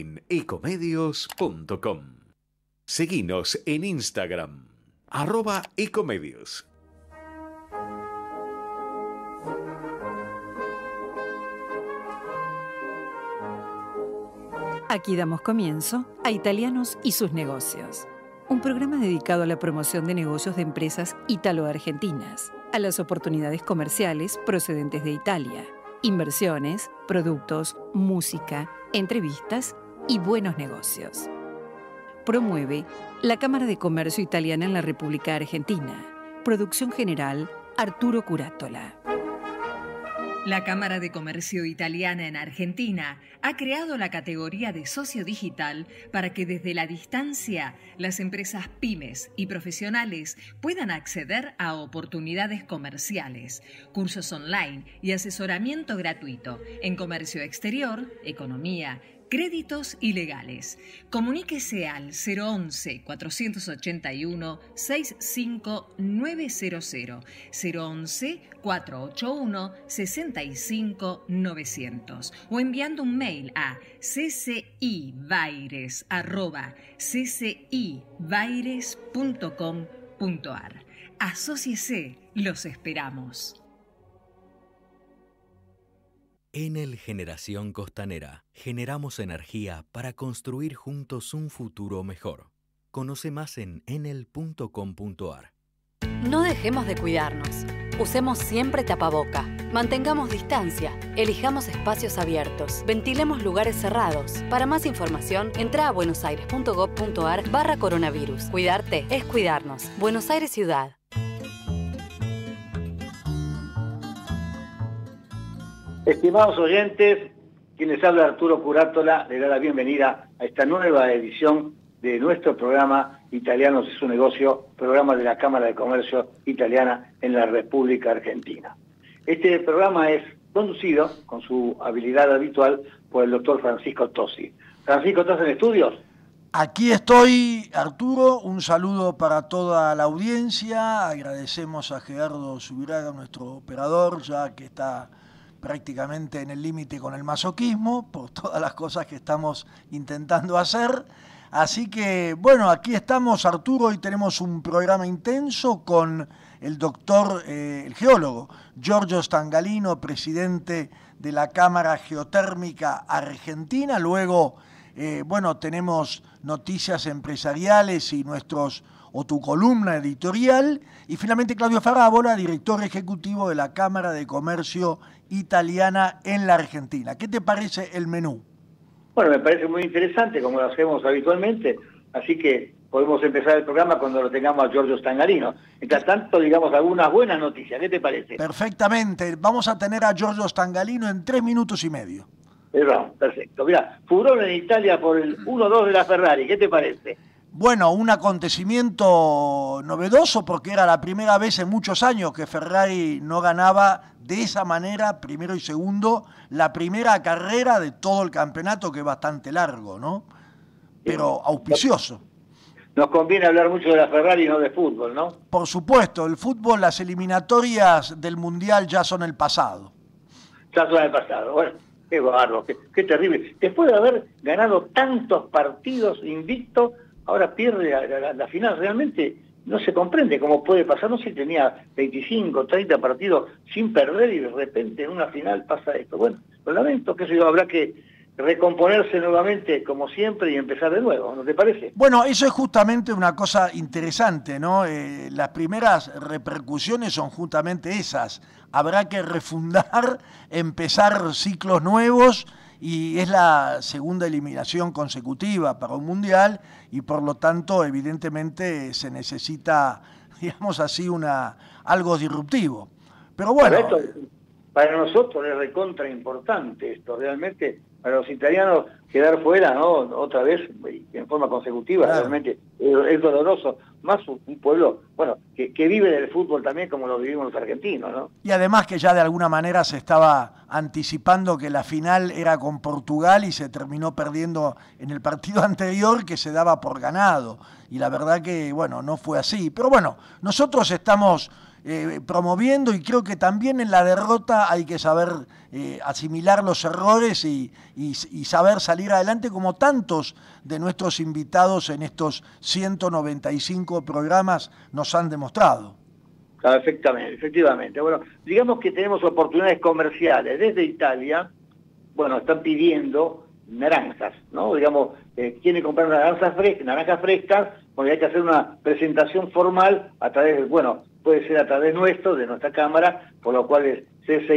marketingecomedios.com. Seguinos en Instagram, @ecomedios. Aquí damos comienzo a Italianos y sus negocios, un programa dedicado a la promoción de negocios de empresas ítalo-argentinas, a las oportunidades comerciales procedentes de Italia, inversiones, productos, música, entrevistas y buenos negocios. Promueve la Cámara de Comercio Italiana en la República Argentina. Producción general, Arturo Curátola. La Cámara de Comercio Italiana en Argentina ha creado la categoría de socio digital para que desde la distancia las empresas pymes y profesionales puedan acceder a oportunidades comerciales, cursos online y asesoramiento gratuito en comercio exterior, economía, créditos y legales. Comuníquese al 011-481-65900, 011-481-65900 o enviando un mail a ccibaires@ccibaires.com.ar. Asóciese, los esperamos. Enel Generación Costanera. Generamos energía para construir juntos un futuro mejor. Conoce más en enel.com.ar. No dejemos de cuidarnos. Usemos siempre tapaboca. Mantengamos distancia. Elijamos espacios abiertos. Ventilemos lugares cerrados. Para más información, entra a buenosaires.gov.ar/coronavirus. Cuidarte es cuidarnos. Buenos Aires Ciudad. Estimados oyentes, quien les habla Arturo Curátola, le da la bienvenida a esta nueva edición de nuestro programa Italianos y su negocio, programa de la Cámara de Comercio Italiana en la República Argentina. Este programa es conducido, con su habilidad habitual, por el doctor Francisco Tosi. Francisco, ¿estás en estudios? Aquí estoy, Arturo, un saludo para toda la audiencia, agradecemos a Gerardo Subiraga, nuestro operador, ya que está prácticamente en el límite con el masoquismo, por todas las cosas que estamos intentando hacer. Así que, bueno, aquí estamos, Arturo, y tenemos un programa intenso con el doctor, el geólogo, Giorgio Stangalino, presidente de la Cámara Geotérmica Argentina. Luego, bueno, tenemos noticias empresariales y tu columna editorial. Y finalmente Claudio Farabola, director ejecutivo de la Cámara de Comercio Italiana en la Argentina. ¿Qué te parece el menú? Bueno, me parece muy interesante, como lo hacemos habitualmente, así que podemos empezar el programa cuando lo tengamos a Giorgio Stangalino. Mientras tanto, digamos algunas buenas noticias. ¿Qué te parece? Perfectamente. Vamos a tener a Giorgio Stangalino en 3 minutos y medio. Perfecto. Mirá, furor en Italia por el 1-2 de la Ferrari. ¿Qué te parece? Bueno, un acontecimiento novedoso porque era la primera vez en muchos años que Ferrari no ganaba de esa manera, primero y segundo, la primera carrera de todo el campeonato, que es bastante largo, ¿no? Pero auspicioso. Nos conviene hablar mucho de la Ferrari y no de fútbol, ¿no? Por supuesto, el fútbol, las eliminatorias del Mundial ya son el pasado. Ya son el pasado. Bueno, qué bárbaro, qué terrible. Después de haber ganado tantos partidos invicto, ahora pierde la final. Realmente no se comprende cómo puede pasar. No sé si tenía 25, 30 partidos sin perder y de repente en una final pasa esto. Bueno, lo lamento, que eso habrá que recomponerse nuevamente como siempre y empezar de nuevo, ¿no te parece? Bueno, eso es justamente una cosa interesante, ¿no? Las primeras repercusiones son justamente esas. Habrá que refundar, empezar ciclos nuevos, y es la segunda eliminación consecutiva para un mundial y por lo tanto evidentemente se necesita, digamos así, algo disruptivo. Pero bueno, para nosotros es recontra importante esto, realmente para los italianos quedar fuera, ¿no? Otra vez en forma consecutiva, claro. Realmente es doloroso, más un pueblo, bueno, que vive del fútbol también como lo vivimos los argentinos, ¿no? Y además que ya de alguna manera se estaba anticipando que la final era con Portugal y se terminó perdiendo en el partido anterior, que se daba por ganado, y la verdad que, bueno, no fue así. Pero bueno, nosotros estamos promoviendo, y creo que también en la derrota hay que saber asimilar los errores y saber salir adelante, como tantos de nuestros invitados en estos 195 programas nos han demostrado. Efectivamente. Bueno, digamos que tenemos oportunidades comerciales desde Italia. Bueno, están pidiendo naranjas, ¿no? Digamos, quieren comprar naranjas frescas, porque hay que hacer una presentación formal a través de, bueno, puede ser a través nuestro, de nuestra cámara, por lo cual es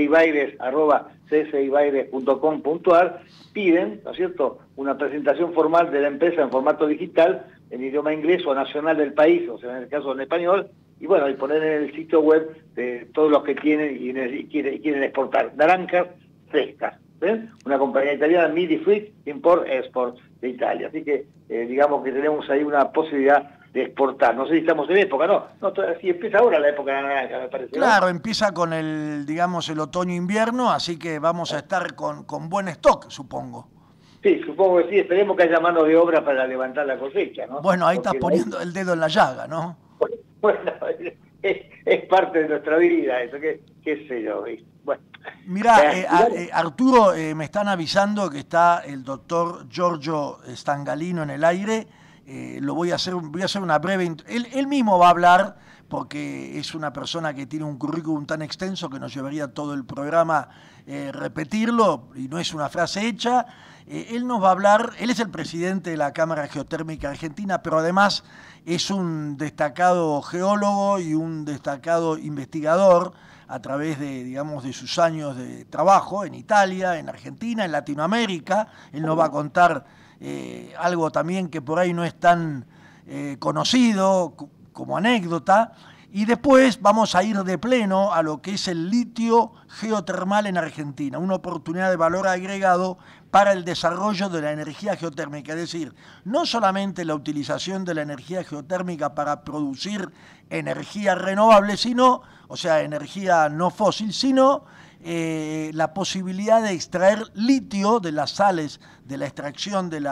csibaires@csibaires.com.ar, piden, ¿no es cierto?, una presentación formal de la empresa en formato digital, en idioma inglés o nacional del país, o sea, en el caso en español, y bueno, y poner en el sitio web de todos los que tienen y quieren exportar naranjas frescas. ¿Ven? Una compañía italiana, Midi Fruit Import Export de Italia. Así que digamos que tenemos ahí una posibilidad de exportar. No sé si estamos en época, no si empieza ahora la época de la naranja, me parece. Claro, ¿no? Empieza con el otoño-invierno, así que vamos a estar con buen stock, supongo. Sí, supongo que sí. Esperemos que haya mano de obra para levantar la cosecha, ¿no? Bueno, ahí porque estás poniendo el dedo en la llaga, ¿no? Bueno, es parte de nuestra vida eso, qué sé yo. Bueno. Mirá, Arturo, me están avisando que está el doctor Giorgio Stangalino en el aire. Voy a hacer una breve... Él mismo va a hablar, porque es una persona que tiene un currículum tan extenso que nos llevaría todo el programa repetirlo, y no es una frase hecha. Él nos va a hablar, él es el presidente de la Cámara Geotérmica Argentina, pero además es un destacado geólogo y un destacado investigador a través de sus años de trabajo en Italia, en Argentina, en Latinoamérica. Él nos va a contar algo también que por ahí no es tan conocido como anécdota. Y después vamos a ir de pleno a lo que es el litio geotermal en Argentina, una oportunidad de valor agregado para el desarrollo de la energía geotérmica, es decir, no solamente la utilización de la energía geotérmica para producir energía renovable, energía no fósil, sino la posibilidad de extraer litio de las sales, de la extracción del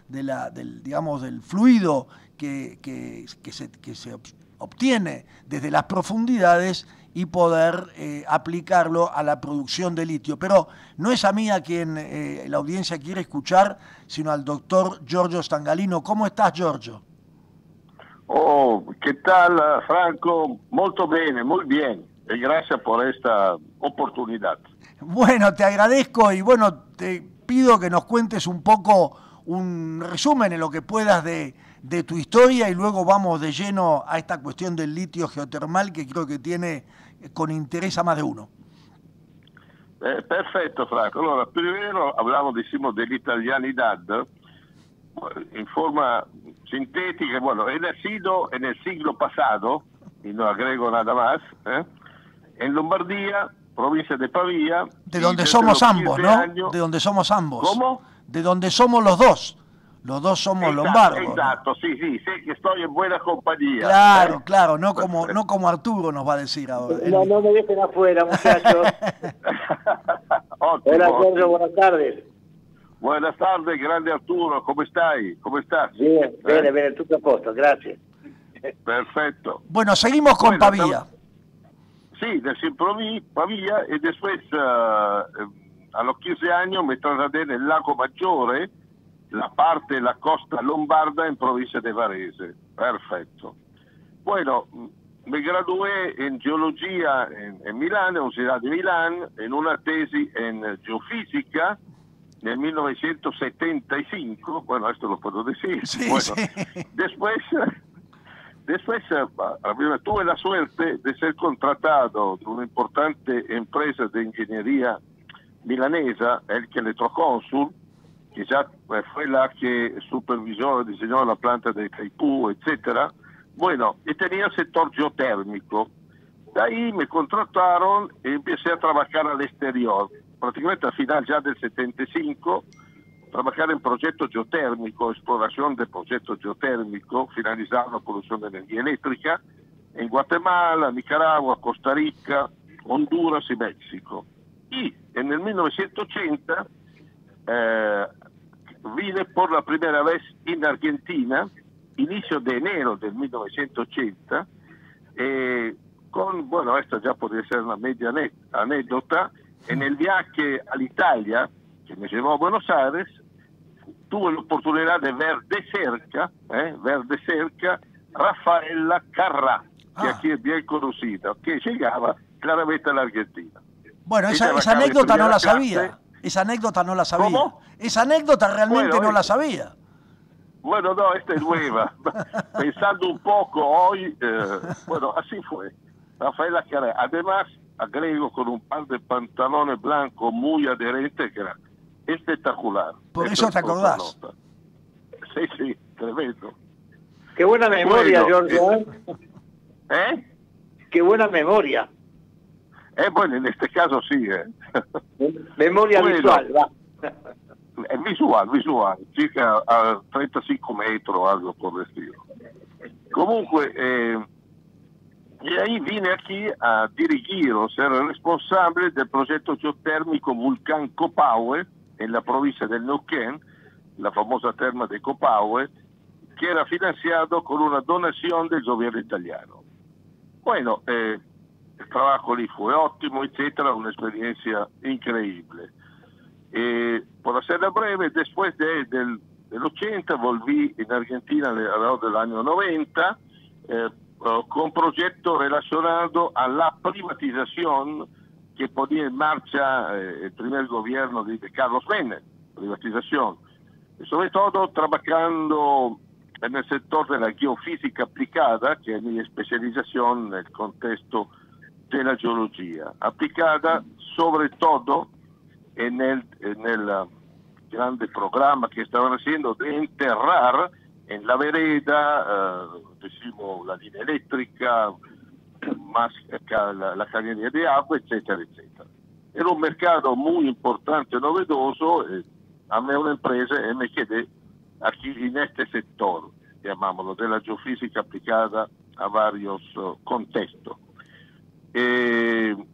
fluido que se obtiene desde las profundidades, y poder aplicarlo a la producción de litio. Pero no es a mí a quien la audiencia quiere escuchar, sino al doctor Giorgio Stangalino. ¿Cómo estás, Giorgio? Oh, ¿qué tal, Franco? Molto bene, muy bien. Y gracias por esta oportunidad. Bueno, te agradezco, y bueno, te pido que nos cuentes un poco, un resumen en lo que puedas de tu historia, y luego vamos de lleno a esta cuestión del litio geotermal, que creo que tiene con interés a más de uno. Perfecto, Franco. Allora, primero decimos de la italianidad en forma sintética. Bueno, he nacido en el siglo pasado, y no agrego nada más, en Lombardía, provincia de Pavía. De donde somos ambos, ¿no? De donde somos ambos. ¿Cómo? De donde somos los dos. Los dos somos lombardos. Exacto, ¿no? Sí, sé que estoy en buena compañía. Claro, no como Arturo nos va a decir ahora. No me dejen afuera, muchachos. Hola, Sergio, buenas tardes. Buenas tardes, grande Arturo, ¿cómo estás? Bien, bene, tutto a posto, gracias. Perfecto. Bueno, seguimos con Pavía. Sí, Pavía, y después a los 15 años me trasladé en el Lago Maggiore, la parte de la costa lombarda en provincia de Varese. Perfecto. Bueno, me gradué en geología en Milán, en Universidad de Milán, en una tesis en geofísica nel 1975. Bueno, esto lo puedo decir. Sí, bueno, sí. Después tuve la suerte de ser contratado de una importante empresa de ingeniería milanesa, Elche Electroconsul, que ya fue la que supervisó, diseñó la planta de Caipú, etcétera. Bueno, y tenía el sector geotérmico. De ahí me contrataron y empecé a trabajar al exterior. Prácticamente al final ya del 75, trabajar en proyectos geotérmicos, exploración de proyectos geotérmicos, finalizar la producción de energía eléctrica en Guatemala, Nicaragua, Costa Rica, Honduras y México. Y en el 1980 vine por la primera vez en Argentina, inicio de enero del 1980, bueno, esta ya podría ser una media anécdota, en el viaje all'Italia, que me llevó a Buenos Aires, tuve la oportunidad de ver de cerca Rafaela Carrà, que aquí es bien conocida, que llegaba claramente a la Argentina. Bueno, esa anécdota no la sabía. Esa anécdota no la sabía. ¿Cómo? Esa anécdota realmente no la sabía. Bueno, no, esta es nueva. Pensando un poco hoy, bueno, así fue. Rafaela Carrà. Además, agrego con un par de pantalones blancos muy adherentes que era espectacular. Por eso te acordás. Sí, tremendo. Qué buena memoria, Bueno, Giorgio. Qué buena memoria. Bueno, en este caso sí. Memoria Bueno, visual, va. Visual, circa a 35 metros, algo por el estilo. Comunque, y ahí vine aquí a dirigir, o ser responsable del proyecto geotérmico Vulcán Copahue en la provincia del Neuquén, la famosa terma de Copahue, que era financiado con una donación del gobierno italiano. Bueno, el trabajo lì fue óttimo, etcétera, una experiencia increíble. Por hacerla breve, después del 80 volví en Argentina alrededor del año 90 con un proyecto relacionado a la privatización que ponía en marcha el primer gobierno de Carlos Menem, privatización, sobre todo trabajando en el sector de la geofísica aplicada, que es mi especialización en el contexto de la geología, aplicada sobre todo en el grande programa que estaban haciendo de enterrar en la vereda, decimos, la línea eléctrica, más acá la cañería de agua, etcétera, etcétera. Era un mercado muy importante, novedoso, a mí una empresa me quedé aquí en este sector, llamámoslo, de la geofísica aplicada a varios contextos. En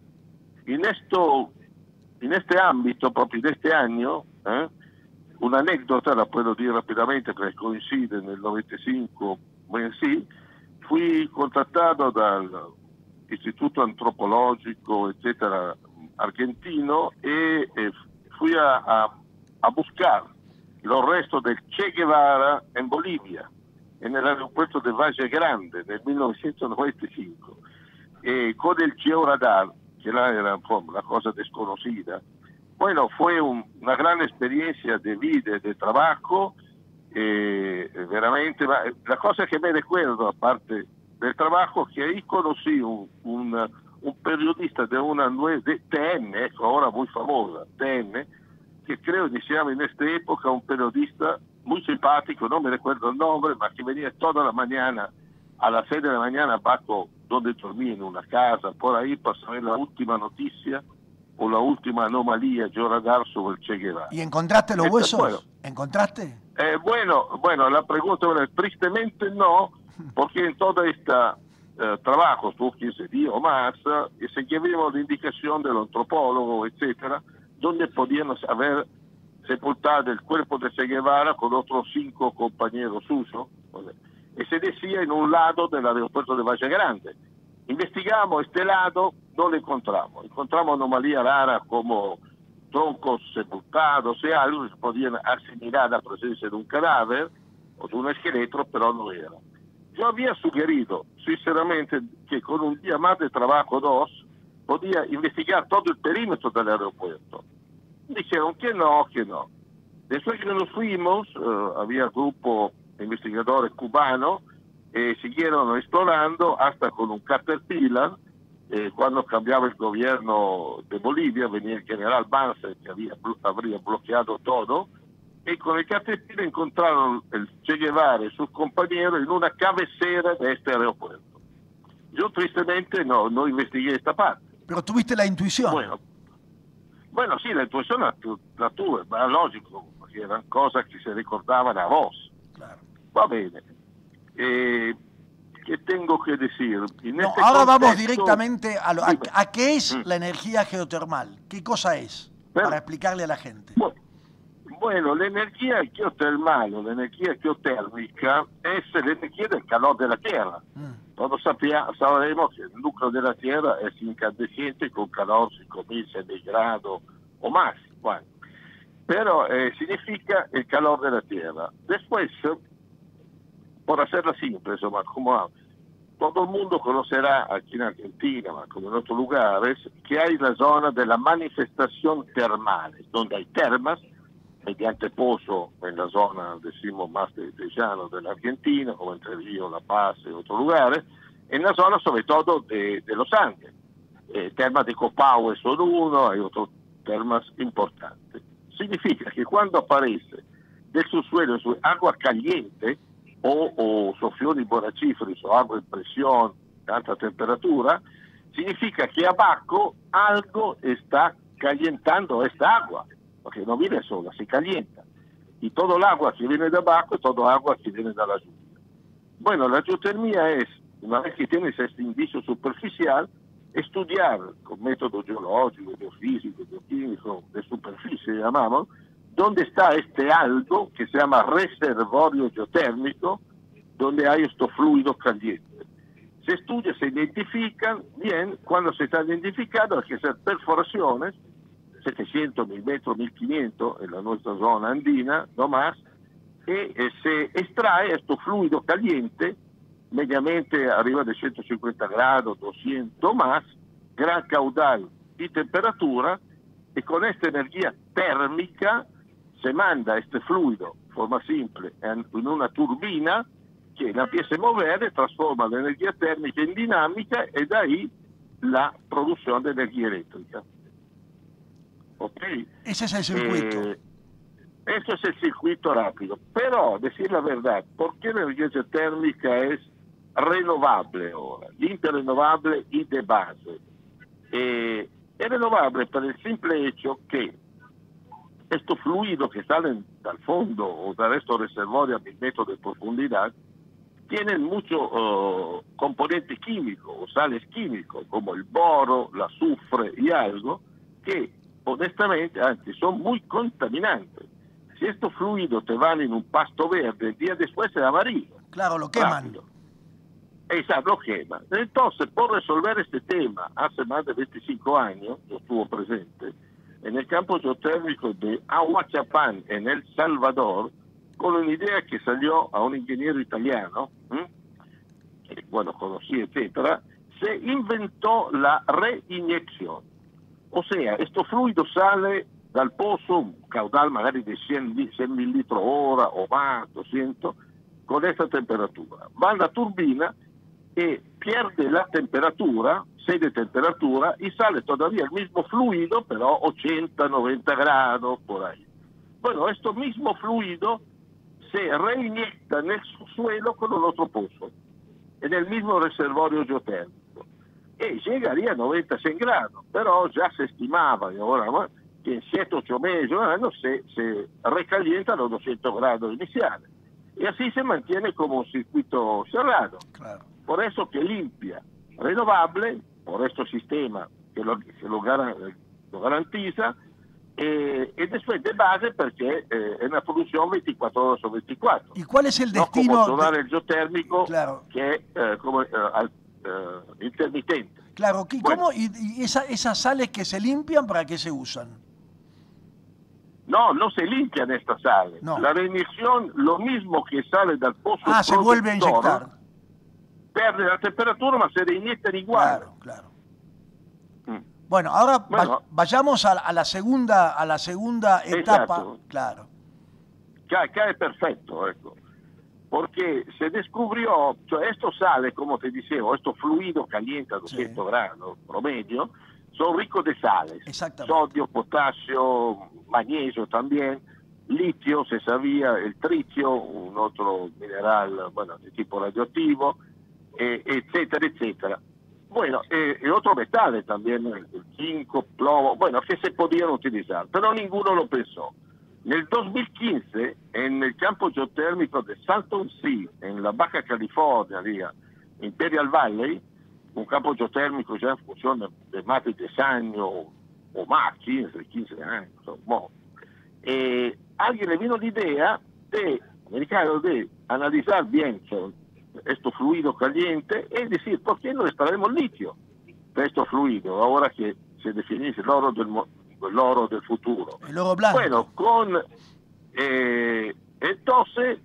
este ámbito, proprio de este año, una anécdota la puedo decir rápidamente porque coincide en el 95, bueno, sí, fui contratado dal Instituto Antropológico, etcétera, argentino, y fui a buscar los restos del Che Guevara en Bolivia, en el aeropuerto de Valle Grande, nel 1995, con el georadar, que era una cosa desconocida. Bueno, fue una gran experiencia de vida y de trabajo, veramente. La cosa que me recuerdo, aparte del trabajo, que ahí conocí un periodista de TN, ahora muy famosa, TN, que creo que se llama en esta época un periodista muy simpático, no me recuerdo el nombre, pero que venía toda la mañana, a las 6 de la mañana, abajo donde dormía en una casa, por ahí para saber la última noticia o la última anomalía georadar sobre el Che Guevara. ¿Y encontraste los huesos? Bueno, ¿encontraste? Bueno, la pregunta es, tristemente no, porque en todo este trabajo, estuvo 15 días o más, seguimos la indicación del antropólogo, etcétera, donde podían haber sepultado el cuerpo de Che Guevara con otros 5 compañeros suyos, y se decía en un lado del aeropuerto de Valle Grande. Investigamos este lado, no lo encontramos. Encontramos anomalías raras como troncos sepultados y algo que podían asimilar la presencia de un cadáver o de un esqueleto, pero no era. Yo había sugerido, sinceramente, que con un día más de trabajo, 2, podía investigar todo el perímetro del aeropuerto. Dijeron que no. Después que nos fuimos, había grupo de investigadores cubanos, siguieron explorando hasta con un Caterpillar. Cuando cambiaba el gobierno de Bolivia, venía el general Banzer, que habría bloqueado todo, y con el Caterpillar encontraron el Che Guevara y sus compañeros en una cabecera de este aeropuerto. Yo tristemente no investigué esta parte. Pero tuviste la intuición. Bueno, sí, la intuición la tuve, ma lógico, porque eran cosas que se recordaban a vos. Claro. Va bene. ¿Qué tengo que decir? Ahora vamos directamente a qué es la energía geotermal. ¿Qué cosa es? Para explicarle a la gente. Bueno, la energía geotermal o la energía geotérmica es la energía del calor de la Tierra. todos sabemos que el núcleo de la Tierra es incandescente con calor 5.000 grados o más. Bueno, pero significa el calor de la Tierra. Después, por hacerla simple, insomma, como todo el mundo conocerá aquí en Argentina, como en otros lugares, que hay la zona de la manifestación termal, donde hay termas, mediante pozo en la zona, decimos, más de llano de la Argentina, como entre Río, La Paz y otros lugares, en la zona sobre todo de los Andes. Termas de Copahue son uno, hay otros termas importantes. Significa que cuando aparece del subsuelo agua caliente, o soffioni borrachíferos o agua en presión de alta temperatura, significa que abajo algo está calentando esta agua, porque no viene sola, se calienta. Y todo el agua que viene de abajo es todo agua que viene de la lluvia. Bueno, la geotermia es, una vez que tienes este indicio superficial, estudiar con método geológico, geofísico, geoquímico, de superficie llamamos, dónde está este algo que se llama reservorio geotérmico, donde hay estos fluidos calientes. Se estudia, se identifican bien. Cuando se está identificado hay que hacer perforaciones, 700, 1000 metros, 1500 en la nuestra zona andina, no más, y se extrae estos fluidos calientes, mediamente arriba de 150 grados, 200 más, gran caudal y temperatura, y con esta energía térmica se manda este fluido, forma simple, en una turbina que la empieza a mover y transforma la energía térmica en dinámica y de ahí la producción de energía eléctrica. ¿Ok? Ese es el circuito. Eso es el circuito rápido. Pero, decir la verdad, ¿por qué la energía térmica es renovable ahora? Interrenovable y de base. Es renovable por el simple hecho que estos fluidos que salen del fondo o de estos reservorios a 1000 metros de profundidad tienen muchos componentes químicos o sales químicos como el boro, el azufre y algo que honestamente antes son muy contaminantes. Si estos fluidos te van en un pasto verde, el día después es amarillo. Claro, lo queman. Rápido. Exacto, lo queman. Entonces, por resolver este tema, hace más de 25 años, yo estuve presente, en el campo geotérmico de Ahuachapán, en El Salvador, con una idea que salió a un ingeniero italiano, que, bueno, conocí, etcétera, se inventó la reinyección. O sea, este fluido sale dal pozo, un caudal magari di 100.000 litros hora o más, 200, con esta temperatura. Va alla turbina e pierde la temperatura, sede temperatura, y sale todavía el mismo fluido, pero 80, 90 grados, por ahí. Bueno, este mismo fluido se reinyecta en el subsuelo con el otro pozo, en el mismo reservorio geotérmico, y llegaría a 90, 100 grados, pero ya se estimaba, y ahora que en 7, 8 meses, se recalienta a los 200 grados iniciales. Y así se mantiene como un circuito cerrado. Claro. Por eso que limpia, renovable, por este sistema que lo garantiza, y después de base porque es una producción 24 horas sobre 24. ¿Y cuál es el destino? No como sonar el geotérmico, claro, que es como intermitente. Claro, Bueno. ¿cómo? ¿Y esas sales que se limpian, para qué se usan? No se limpian estas sales. No. La reinyección, lo mismo que sale dal pozo Se vuelve a inyectar. Pierde la temperatura, ma se reinyectan igual. Claro. Bueno, ahora vayamos a la segunda etapa. Exacto. Claro. Acá es perfecto, ecco. Porque se descubrió, esto sale, como te dicevo, estos fluidos calientes a 200 grados promedio, son ricos de sales. Exactamente. Sodio, potasio, magnesio también, litio, se sabía, el tricio, un otro mineral, de tipo radioactivo, etcétera, etcétera. Bueno, y otros metales también, el zinco, plomo, que se podían utilizar, pero ninguno lo pensó. Nel 2015, en el campo geotérmico de Salton Sea, en la Baja California, Imperial Valley, un campo geotérmico ya en función de más de 10 años o más, 15 años. Alguien le vino la idea de analizar bien este fluido caliente, es decir, ¿por qué no extraemos litio de este fluido ahora que se define el oro del futuro? El oro blanco. Bueno, entonces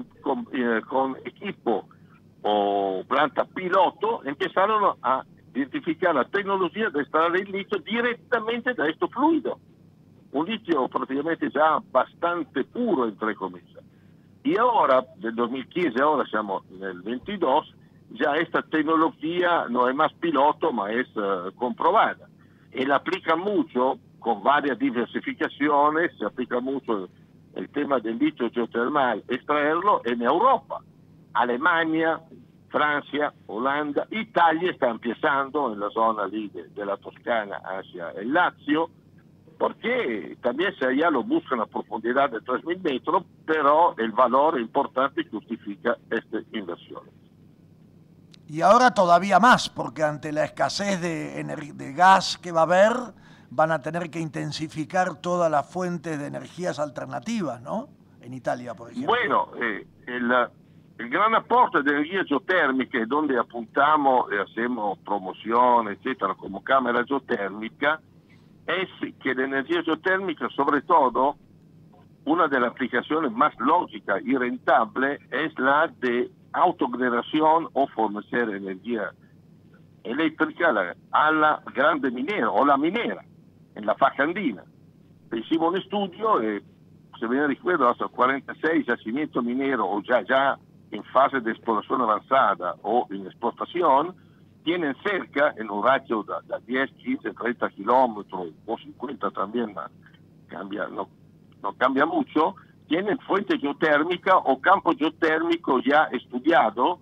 con equipo o planta piloto empezaron a identificar la tecnología de extraer el litio directamente de este fluido. Un litio prácticamente ya bastante puro, entre comillas. Y ahora, del 2015, ahora estamos en el 22, ya esta tecnología no es más piloto, ma es comprobada. Y la aplica mucho, con varias diversificaciones, se aplica mucho el tema del litio geotermal, extraerlo en Europa. Alemania, Francia, Holanda, Italia está empezando en la zona de la Toscana hacia el Lazio, porque también si allá lo buscan a profundidad de 3.000 metros, pero el valor importante justifica esta inversión. Y ahora todavía más, porque ante la escasez de gas que va a haber, van a tener que intensificar todas las fuentes de energías alternativas, ¿no? En Italia, por ejemplo. Bueno, el gran aporte de energía geotérmica, es donde apuntamos y hacemos promoción, etcétera, como cámara geotérmica, es que la energía geotérmica, sobre todo, una de las aplicaciones más lógicas y rentables es la de autogeneración o fornecer energía eléctrica a la grande minera o la minera en la faja andina. Hicimos un estudio, se me recuerda, hasta 46 yacimientos mineros o ya en fase de exploración avanzada o en explotación, tienen cerca, en un ratio de 10, 15, 30 kilómetros o 50 también, no cambia mucho, tienen fuente geotérmica o campo geotérmico ya estudiado,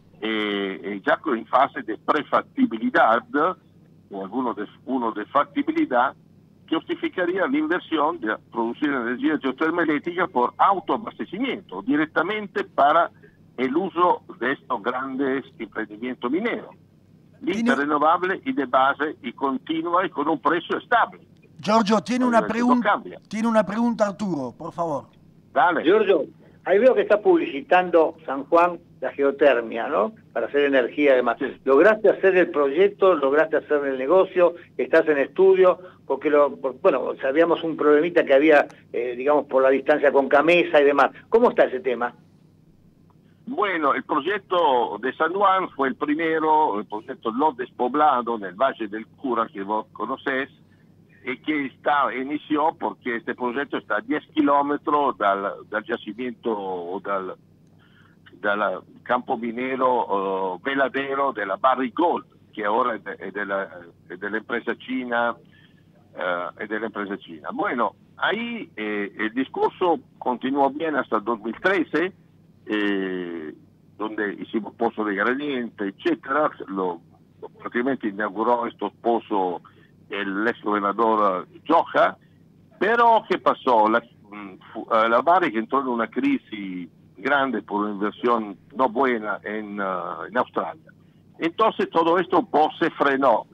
ya en fase de prefactibilidad, o uno de factibilidad, que justificaría la inversión de producir energía geotermoeléctrica por autoabastecimiento, directamente para el uso de estos grandes emprendimientos mineros. Limpia, renovable y de base y continua y con un precio estable. Giorgio, tiene una pregunta Arturo, por favor. Dale. Giorgio, ahí veo que está publicitando San Juan la geotermia, ¿no? Para hacer energía además. Sí. ¿Lograste hacer el proyecto? ¿Lograste hacer el negocio? ¿Estás en estudio? Porque, sabíamos un problemita que había, digamos, por la distancia con Camesa y demás. ¿Cómo está ese tema? Bueno, el proyecto de San Juan fue el primero, el proyecto no despoblado en el Valle del Cura, que vos conocés, y que inició porque este proyecto está a 10 kilómetros del yacimiento o del campo minero veladero de la Barrick Gold, que ahora es de la empresa china. Bueno, ahí el discurso continuó bien hasta el 2013, donde hicimos pozos de gradiente, etcétera. Prácticamente inauguró estos pozos el ex gobernador Gioja, pero ¿qué pasó? La Barrick entró en una crisis grande por una inversión no buena en Australia. Entonces todo esto un poco se frenó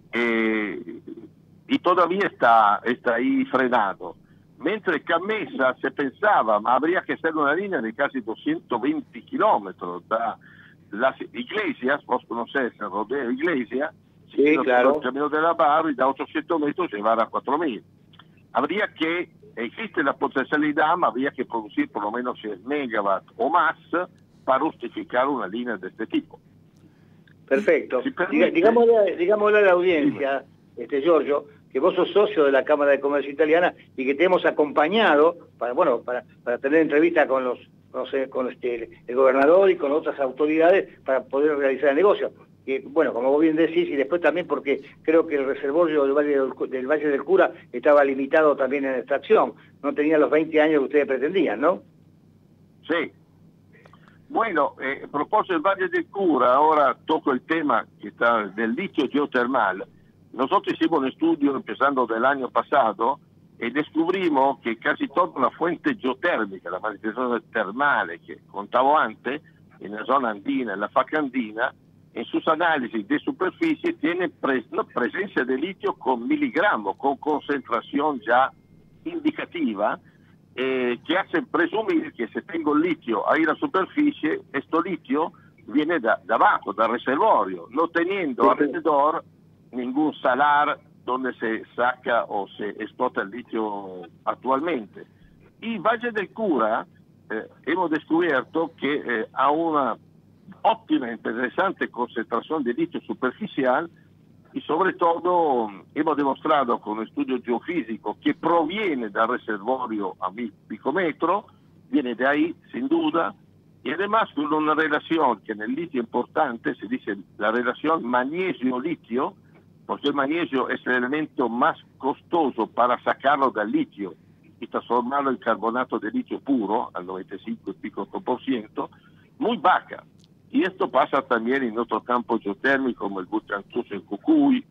y todavía está ahí frenado. Mentre Camesa se pensaba, ma habría que hacer una línea de casi 220 kilómetros da las iglesias, vos conocés el rodeo iglesia, sí, claro, el camino de la Barra y da 800 metros llevar a 4.000. Existe la potencialidad, ma habría que producir por lo menos 100 megawatts o más para justificar una línea de este tipo. Perfecto. Si permite, digámosle a la audiencia, Giorgio, que vos sos socio de la Cámara de Comercio Italiana y que te hemos acompañado para tener entrevista con el gobernador y con otras autoridades para poder realizar el negocio. Y bueno, como vos bien decís, y después también porque creo que el reservorio del Valle del Cura estaba limitado también en extracción, no tenía los 20 años que ustedes pretendían, ¿no? Sí. Bueno, a propósito del Valle del Cura, ahora toco el tema que está del litio geotermal. Nosotros hicimos un estudio empezando del año pasado y descubrimos que casi toda la fuente geotérmica, la manifestación termales que contaba antes, en la zona andina, en la faca andina, en sus análisis de superficie tiene presencia de litio con miligramos, con concentración ya indicativa, que hacen presumir que si tengo litio ahí en la superficie, este litio viene da abajo, dal reservorio, no teniendo alrededor ningún salar donde se saca o se explota el litio actualmente. Y Valle del Cura hemos descubierto que ha una óptima, interesante concentración de litio superficial y sobre todo hemos demostrado con un estudio geofísico que proviene del reservorio a 1000 picometros, viene de ahí sin duda, y además con una relación que en el litio importante se dice la relación magnesio-litio, porque el magnesio es el elemento más costoso para sacarlo del litio y transformarlo en carbonato de litio puro al 95 y pico por ciento, muy baja. Y esto pasa también en otros campos geotérmicos como el Butranctus en Jujuy,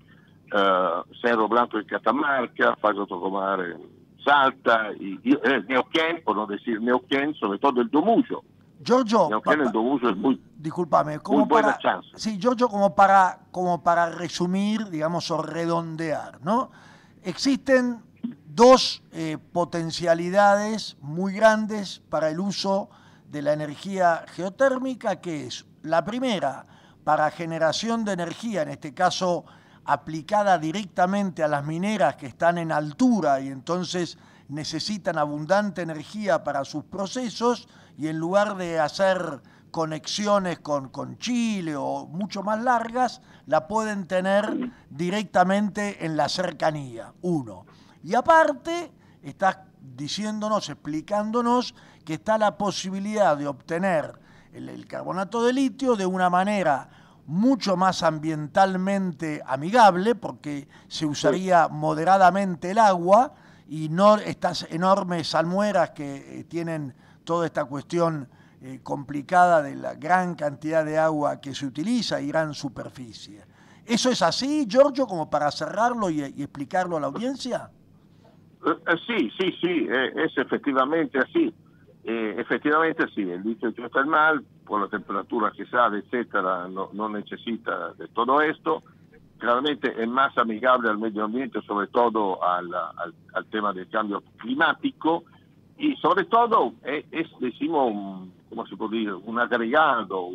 Cerro Blanco en Catamarca, Fallo Tocomar en Salta, y Neuquén, por no decir Neuquén, sobre todo el Domullo. Giorgio, El Domullo es muy, discúlpame, muy buena chance. Sí, Giorgio, como para resumir, digamos, o redondear, ¿no? Existen dos potencialidades muy grandes para el uso de la energía geotérmica, que es la primera, para generación de energía, en este caso aplicada directamente a las mineras que están en altura y entonces necesitan abundante energía para sus procesos, y en lugar de hacer conexiones con Chile o mucho más largas, la pueden tener directamente en la cercanía, uno. Y aparte, estás diciéndonos, explicándonos que está la posibilidad de obtener el carbonato de litio de una manera mucho más ambientalmente amigable, porque se usaría moderadamente el agua y no estas enormes salmueras que tienen toda esta cuestión complicada de la gran cantidad de agua que se utiliza y gran superficie. ¿Eso es así, Giorgio, como para cerrarlo y explicarlo a la audiencia? Sí, es efectivamente así. Efectivamente sí, el litio geotermal, por la temperatura que sale, etcétera, no necesita de todo esto. Claramente es más amigable al medio ambiente, sobre todo al tema del cambio climático, y sobre todo decimos, ¿cómo se puede decir? Un agregado,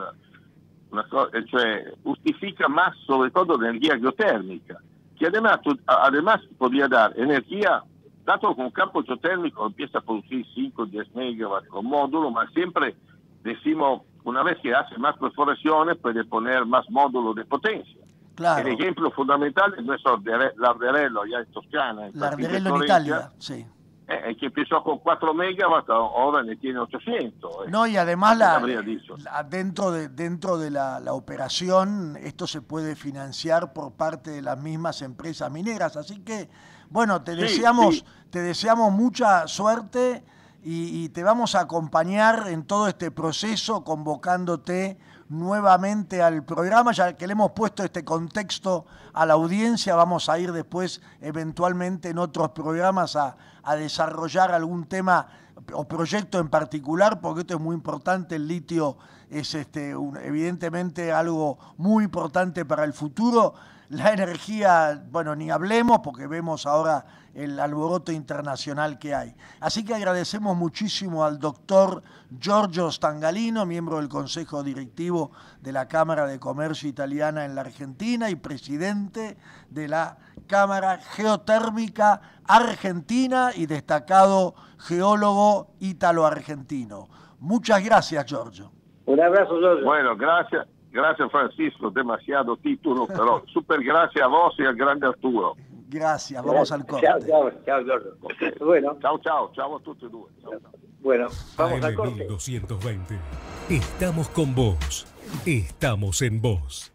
cioè justifica más sobre todo la energía geotérmica, que además podría dar energía, tanto con un campo geotérmico empieza a producir 5 o 10 megawatts con módulo, mas siempre decimos, una vez que hace más perforaciones, puede poner más módulos de potencia. Claro. El ejemplo fundamental es nuestro Larderello, allá en Toscana. Larderello en Italia, sí. Que empezó con 4 megawatts, ahora ne tiene 800. No, y además dentro de la operación, esto se puede financiar por parte de las mismas empresas mineras. Así que, bueno, te deseamos mucha suerte y te vamos a acompañar en todo este proceso, convocándote nuevamente al programa, ya que le hemos puesto este contexto a la audiencia. Vamos a ir después eventualmente en otros programas a desarrollar algún tema o proyecto en particular, porque esto es muy importante. El litio es evidentemente algo muy importante para el futuro. La energía, bueno, ni hablemos, porque vemos ahora el alboroto internacional que hay. Así que agradecemos muchísimo al doctor Giorgio Stangalino, miembro del Consejo Directivo de la Cámara de Comercio Italiana en la Argentina y presidente de la Cámara Geotérmica Argentina y destacado geólogo ítalo-argentino. Muchas gracias, Giorgio. Un abrazo, Giorgio. Bueno, gracias Francisco, demasiado título, pero súper gracias a vos y al grande Arturo. Gracias, vamos al corte. Chao, Giorgio. Okay. Bueno. Chao a tutti e due. Ciao. Bueno, vamos al corte. 1220. Estamos con vos. Estamos en vos.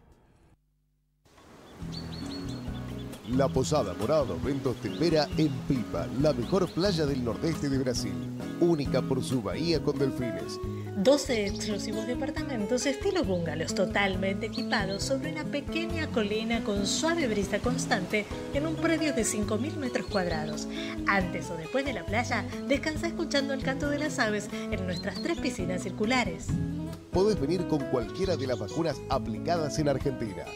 La Posada Morada dos Ventos te espera en Pipa, la mejor playa del nordeste de Brasil, única por su bahía con delfines. 12 exclusivos departamentos estilo bungalows totalmente equipados sobre una pequeña colina con suave brisa constante en un predio de 5.000 metros cuadrados. Antes o después de la playa, descansa escuchando el canto de las aves en nuestras 3 piscinas circulares. Podés venir con cualquiera de las vacunas aplicadas en Argentina.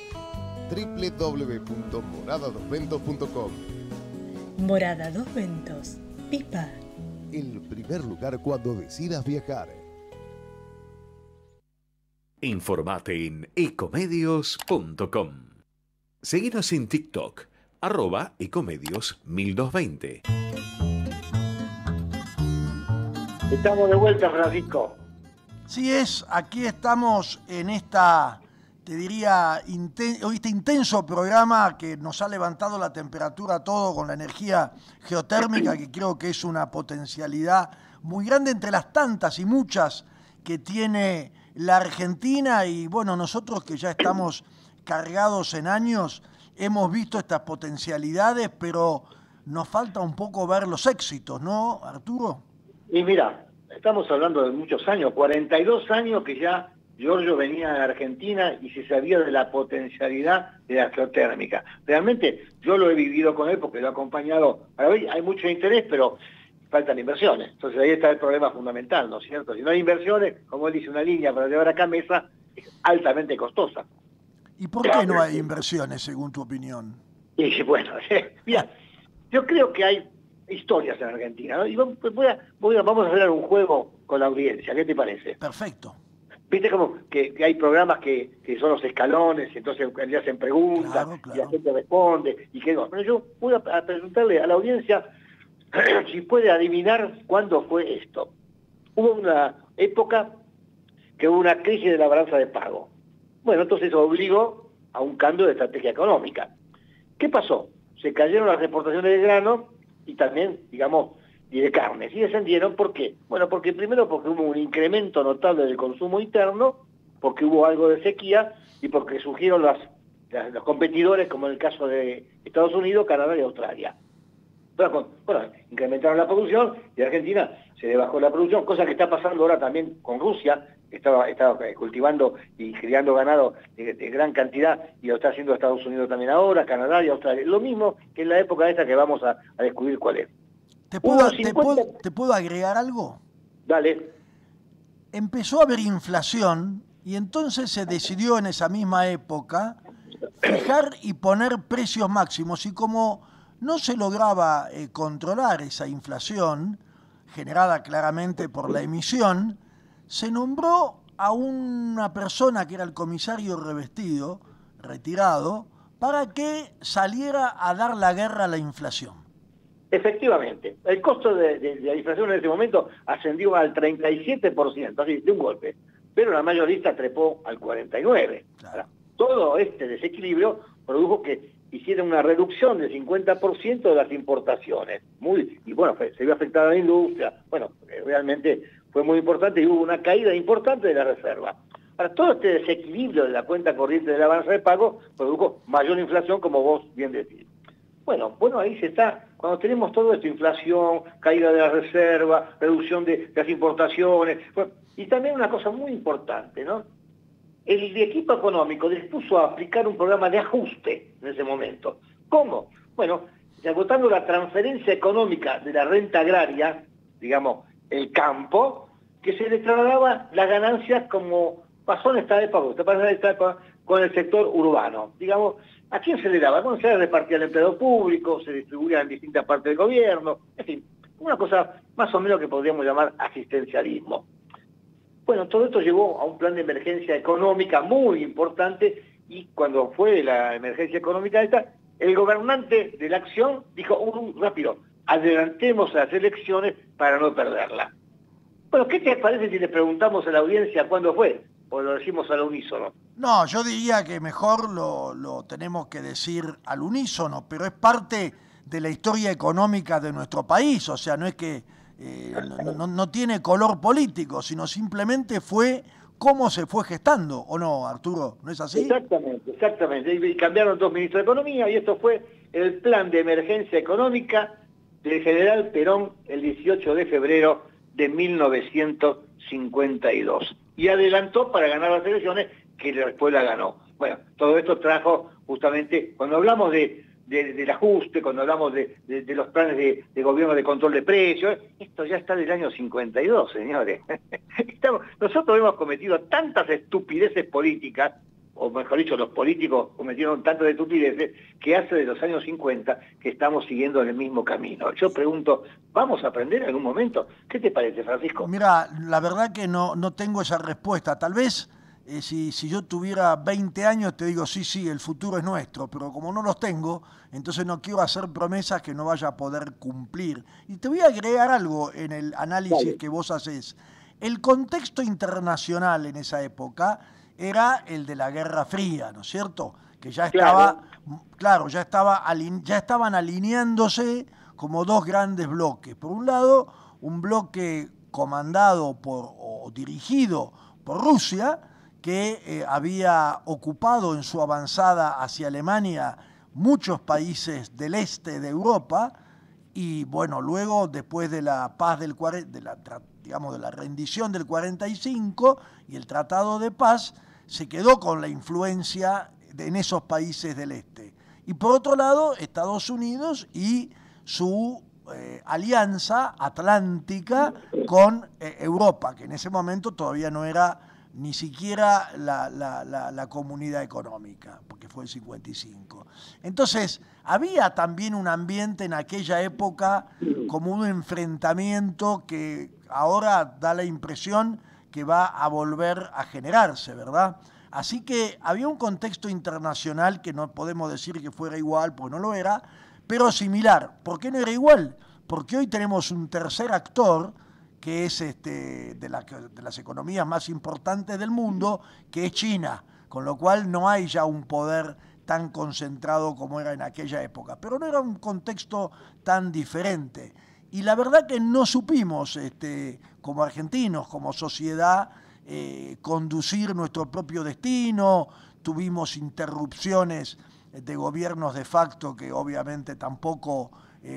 www.moradadosventos.com. Morada Dos Ventos, Pipa. El primer lugar cuando decidas viajar. Informate en ecomedios.com. Seguinos en TikTok, @ecomedios1220. Estamos de vuelta, Francisco. Sí es, aquí estamos en esta, te diría, este intenso programa que nos ha levantado la temperatura todo con la energía geotérmica, que creo que es una potencialidad muy grande entre las tantas y muchas que tiene la Argentina. Y bueno, nosotros que ya estamos cargados en años, hemos visto estas potencialidades, pero nos falta un poco ver los éxitos, ¿no, Arturo? Y mira, estamos hablando de muchos años, 42 años que ya Giorgio venía a Argentina y se sabía de la potencialidad de la geotérmica. Realmente yo lo he vivido con él porque lo he acompañado. Para hoy hay mucho interés, pero faltan inversiones. Entonces ahí está el problema fundamental, ¿no es cierto? Si no hay inversiones, como él dice, una línea para llevar acá a Mesa es altamente costosa. ¿Y por qué no hay inversiones, según tu opinión? Y bueno, mira, yo creo que hay historias en Argentina, ¿no? Y vamos a hacer un juego con la audiencia, ¿qué te parece? Perfecto. Viste como que hay programas que son los escalones, y entonces le hacen preguntas, claro. Y la gente responde, y que no. Pero yo voy a preguntarle a la audiencia si puede adivinar cuándo fue esto. Hubo una época que hubo una crisis de la balanza de pago. Bueno, entonces eso obligó a un cambio de estrategia económica. ¿Qué pasó? Se cayeron las exportaciones de grano y también, digamos, y de carnes. Y descendieron, ¿por qué? Bueno, porque primero porque hubo un incremento notable del consumo interno, porque hubo algo de sequía y porque surgieron los competidores, como en el caso de Estados Unidos, Canadá y Australia. Bueno, incrementaron la producción y Argentina se le bajó la producción, cosa que está pasando ahora también con Rusia. Estaba cultivando y criando ganado de gran cantidad y lo está haciendo Estados Unidos también ahora, Canadá y Australia. Lo mismo que en la época esta que vamos a descubrir cuál es. ¿Te puedo agregar algo? Dale. Empezó a haber inflación y entonces se decidió en esa misma época fijar y poner precios máximos. Y como no se lograba controlar esa inflación, generada claramente por la emisión, se nombró a una persona que era el comisario Revestido, retirado, para que saliera a dar la guerra a la inflación. Efectivamente, el costo de la inflación en ese momento ascendió al 37%, así de un golpe, pero la mayorista trepó al 49%. Claro. Todo este desequilibrio produjo que hiciera una reducción del 50% de las importaciones. Y bueno, se vio afectada la industria. Bueno, realmente fue muy importante y hubo una caída importante de la reserva. Ahora, todo este desequilibrio de la cuenta corriente de la balanza de pago produjo mayor inflación, como vos bien decís. Bueno, ahí se está, cuando tenemos todo esto, inflación, caída de la reserva, reducción de las importaciones, bueno, y también una cosa muy importante, ¿no? El equipo económico dispuso a aplicar un programa de ajuste en ese momento. ¿Cómo? Bueno, agotando la transferencia económica de la renta agraria, digamos, el campo, que se le trasladaba las ganancias como pasó en esta época con el sector urbano. Digamos, ¿a quién se le daba? Bueno, se repartía el empleo público, se distribuía en distintas partes del gobierno, en fin, una cosa más o menos que podríamos llamar asistencialismo. Bueno, todo esto llevó a un plan de emergencia económica muy importante y cuando fue la emergencia económica esta, el gobernante de la acción dijo, rápido, adelantemos las elecciones para no perderla. Bueno, ¿qué te parece si le preguntamos a la audiencia cuándo fue? ¿O lo decimos al unísono? No, yo diría que mejor lo tenemos que decir al unísono, pero es parte de la historia económica de nuestro país, o sea, no es que no tiene color político, sino simplemente fue cómo se fue gestando, ¿o no, Arturo? ¿No es así? Exactamente. Y cambiaron 2 ministros de Economía y esto fue el plan de emergencia económica del general Perón el 18 de febrero de 1952. Y adelantó para ganar las elecciones, que después la ganó. Bueno, todo esto trajo justamente, cuando hablamos del ajuste, cuando hablamos de los planes de gobierno de control de precios, esto ya está del año 52, señores. Nosotros hemos cometido tantas estupideces políticas, o mejor dicho, los políticos cometieron tantas estupideces, que hace de los años 50 que estamos siguiendo en el mismo camino. Yo pregunto, ¿vamos a aprender en algún momento? ¿Qué te parece, Francisco? Mira, la verdad que no tengo esa respuesta. Tal vez si yo tuviera 20 años te digo, sí, el futuro es nuestro, pero como no los tengo, entonces no quiero hacer promesas que no vaya a poder cumplir. Y te voy a agregar algo en el análisis que vos hacés. El contexto internacional en esa época era el de la Guerra Fría, ¿no es cierto? Que ya estaba, ya estaban alineándose como dos grandes bloques. Por un lado, un bloque comandado o dirigido por Rusia, que había ocupado en su avanzada hacia Alemania muchos países del este de Europa, y bueno, luego, después de la paz de la rendición del 45 y el Tratado de Paz, se quedó con la influencia en esos países del este. Y por otro lado, Estados Unidos y su alianza atlántica con Europa, que en ese momento todavía no era ni siquiera la comunidad económica, porque fue el 55. Entonces, había también un ambiente en aquella época como un enfrentamiento que ahora da la impresión que va a volver a generarse, ¿verdad? Así que había un contexto internacional que no podemos decir que fuera igual, porque no lo era, pero similar. ¿Por qué no era igual? Porque hoy tenemos un tercer actor, que es de las economías más importantes del mundo, que es China, con lo cual no hay ya un poder tan concentrado como era en aquella época, pero no era un contexto tan diferente. Y la verdad que no supimos, como argentinos, como sociedad, conducir nuestro propio destino. Tuvimos interrupciones de gobiernos de facto que obviamente tampoco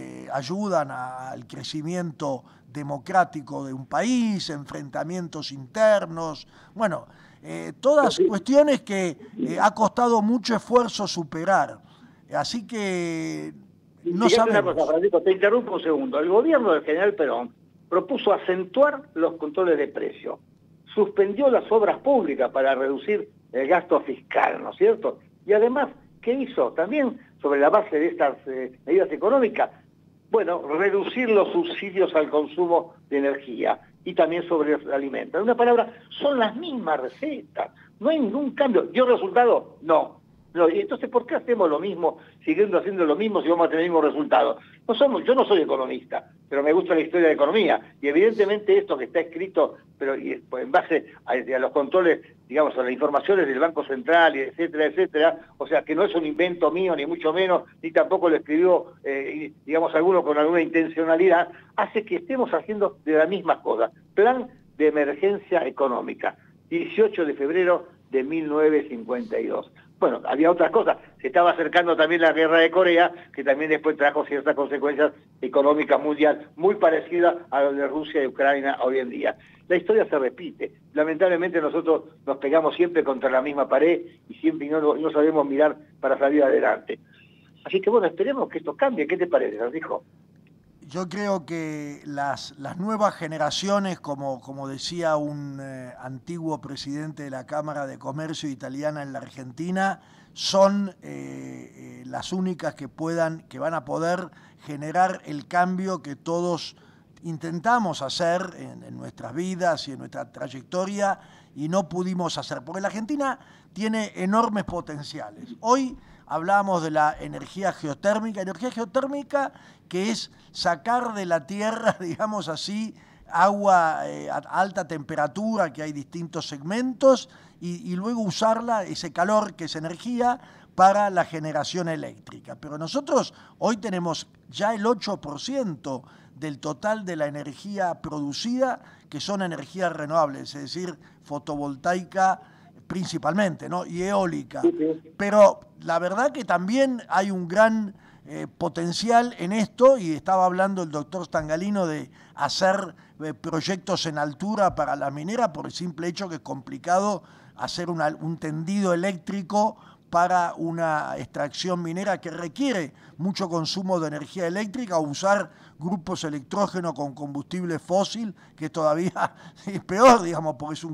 ayudan al crecimiento democrático de un país, enfrentamientos internos, bueno, todas cuestiones que ha costado mucho esfuerzo superar. Así que no sabemos. Una cosa, Francisco, te interrumpo un segundo. El gobierno del general Perón propuso acentuar los controles de precios, suspendió las obras públicas para reducir el gasto fiscal, ¿no es cierto? Y además, ¿qué hizo? También sobre la base de estas medidas económicas, bueno, reducir los subsidios al consumo de energía y también sobre los alimentos. En una palabra, son las mismas recetas, no hay ningún cambio. ¿Dio resultado? No. Y entonces, ¿por qué hacemos lo mismo, siguiendo haciendo lo mismo si vamos a tener el mismo resultado? Yo no soy economista, pero me gusta la historia de economía, y evidentemente esto que está escrito, pero en base a los controles, digamos, a las informaciones del Banco Central, etcétera, etcétera, o sea, que no es un invento mío, ni mucho menos, ni tampoco lo escribió, digamos, alguno con alguna intencionalidad, hace que estemos haciendo de las mismas cosas. Plan de emergencia económica, 18 de febrero de 1952. Bueno, había otras cosas. Se estaba acercando también la guerra de Corea, que también después trajo ciertas consecuencias económicas mundiales, muy parecidas a lo de Rusia y Ucrania hoy en día. La historia se repite. Lamentablemente nosotros nos pegamos siempre contra la misma pared y siempre no sabemos mirar para salir adelante. Así que bueno, esperemos que esto cambie. ¿Qué te parece, Francisco? Yo creo que las nuevas generaciones, como decía un antiguo presidente de la Cámara de Comercio italiana en la Argentina, son las únicas que van a poder generar el cambio que todos intentamos hacer en nuestras vidas y en nuestra trayectoria y no pudimos hacer, porque la Argentina tiene enormes potenciales. Hoy hablamos de la energía geotérmica que es sacar de la tierra, digamos así, agua a alta temperatura, que hay distintos segmentos, y luego usarla, ese calor que es energía, para la generación eléctrica. Pero nosotros hoy tenemos ya el 8% del total de la energía producida, que son energías renovables, es decir, fotovoltaica principalmente, ¿no? Y eólica. Pero la verdad que también hay un gran potencial en esto, y estaba hablando el doctor Stangalino de hacer proyectos en altura para la minera, por el simple hecho que es complicado hacer un tendido eléctrico para una extracción minera que requiere mucho consumo de energía eléctrica, o usar grupos electrógenos con combustible fósil, que todavía es peor, digamos, porque es un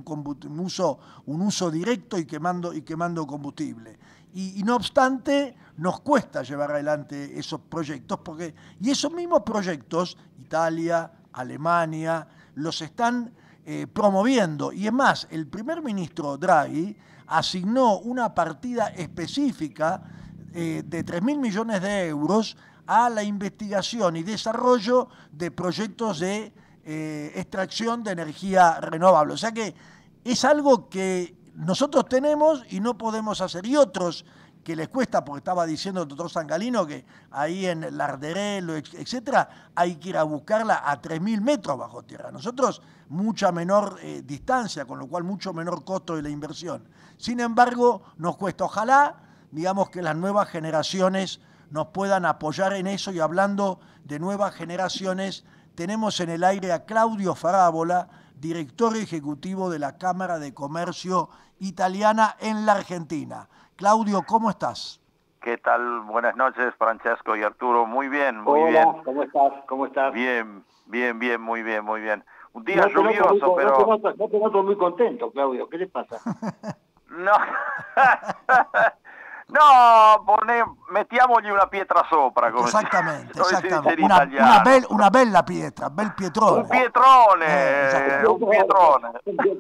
uso directo y quemando combustible. Y no obstante, nos cuesta llevar adelante esos proyectos, y esos mismos proyectos, Italia, Alemania, los están promoviendo. Y es más, el primer ministro Draghi asignó una partida específica de 3.000 millones de euros a la investigación y desarrollo de proyectos de extracción de energía renovable. O sea que es algo que nosotros tenemos y no podemos hacer. Y otros que les cuesta, porque estaba diciendo el doctor Sangalino que ahí en Larderelo, etcétera, hay que ir a buscarla a 3.000 metros bajo tierra. Nosotros mucha menor distancia, con lo cual mucho menor costo de la inversión. Sin embargo, nos cuesta. Ojalá, digamos, que las nuevas generaciones nos puedan apoyar en eso. Y hablando de nuevas generaciones, tenemos en el aire a Claudio Farabola, director ejecutivo de la Cámara de Comercio Italiana en la Argentina. Claudio, ¿cómo estás? ¿Qué tal? Buenas noches, Francesco y Arturo. Muy bien, muy Hola, bien. ¿cómo estás? ¿Cómo estás? Bien, muy bien. Un día lluvioso, pero... No te noto muy contento, Claudio. ¿Qué te pasa? No, no, mettiamogli una pietra sopra. Come Exactamente. Una bella pietra, bel pietrone. Un pietrone, un pietrone.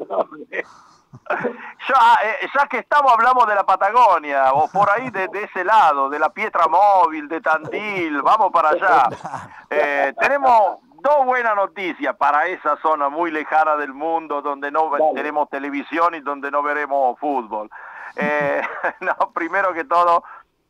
Ya que estamos, hablamos de la Patagonia, o por ahí de ese lado, de la Pietra Móvil, de Tandil, vamos para allá. Tenemos dos buenas noticias para esa zona muy lejana del mundo, donde no tenemos televisión y donde no veremos fútbol. No, primero que todo,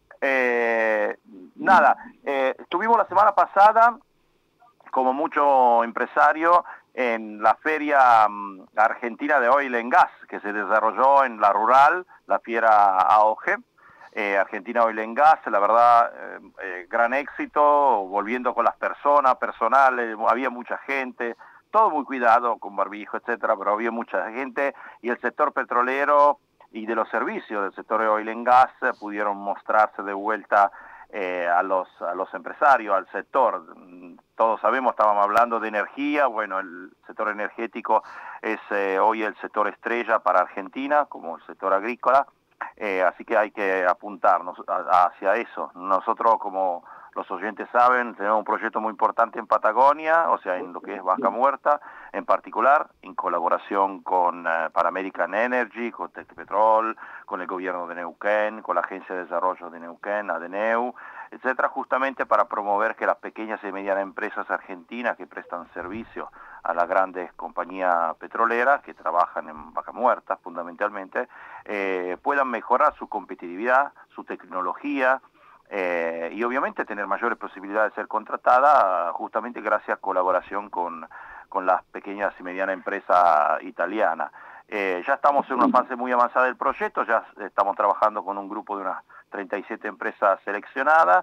estuvimos la semana pasada, como mucho empresario, en la feria argentina de Oil and Gas, que se desarrolló en la rural, la fiera AOG, Argentina Oil and Gas, la verdad, gran éxito, volviendo con las personales, había mucha gente, todo muy cuidado, con barbijo, etcétera, pero había mucha gente, y el sector petrolero y de los servicios del sector de Oil and Gas pudieron mostrarse de vuelta a los empresarios, al sector. Todos sabemos, estábamos hablando de energía, bueno, el sector energético es hoy el sector estrella para Argentina, como el sector agrícola, así que hay que apuntarnos hacia eso. Nosotros, como los oyentes saben, tenemos un proyecto muy importante en Patagonia, o sea, en lo que es Vaca Muerta, en particular, en colaboración con Pan American Energy, con Tecpetrol, con el gobierno de Neuquén, con la Agencia de Desarrollo de Neuquén, ADNEU, etcétera, justamente para promover que las pequeñas y medianas empresas argentinas que prestan servicio a las grandes compañías petroleras que trabajan en Vaca Muerta, fundamentalmente, puedan mejorar su competitividad, su tecnología, y obviamente tener mayores posibilidades de ser contratada justamente gracias a colaboración con las pequeñas y medianas empresas italianas. Ya estamos en una fase muy avanzada del proyecto, ya estamos trabajando con un grupo de unas 37 empresas seleccionadas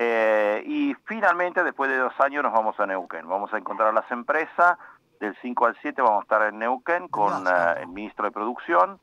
y finalmente después de 2 años nos vamos a Neuquén. Vamos a encontrar las empresas, del 5 al 7 vamos a estar en Neuquén con el ministro de Producción,